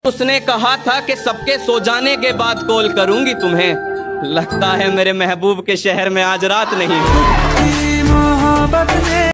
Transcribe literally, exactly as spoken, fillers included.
उसने कहा था कि सबके सो जाने के बाद कॉल करूंगी तुम्हें। लगता है मेरे महबूब के शहर में आज रात नहीं।